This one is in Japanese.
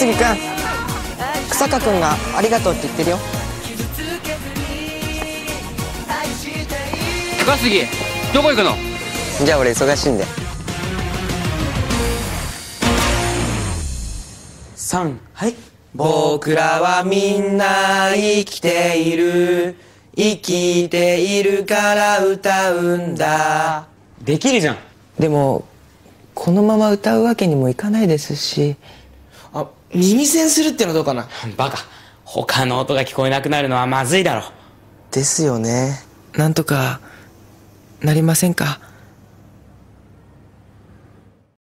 杉くん、草加くんがありがとうって言ってるよ。 高杉、どこ行くの？ じゃあ俺忙しいんで。 3、はい。僕らはみんな生きている、生きているから歌うんだ。できるじゃん。 でもこのまま歌うわけにもいかないですし。 あ、耳栓するってのどうかな。 バカ、他の音が聞こえなくなるのはまずいだろ。 ですよね。なんとかなりませんか？